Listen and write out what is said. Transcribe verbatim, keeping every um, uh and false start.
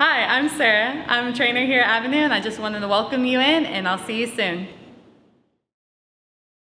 Hi, I'm Sarah. I'm a trainer here at Avenu, and I just wanted to welcome you in, and I'll see you soon.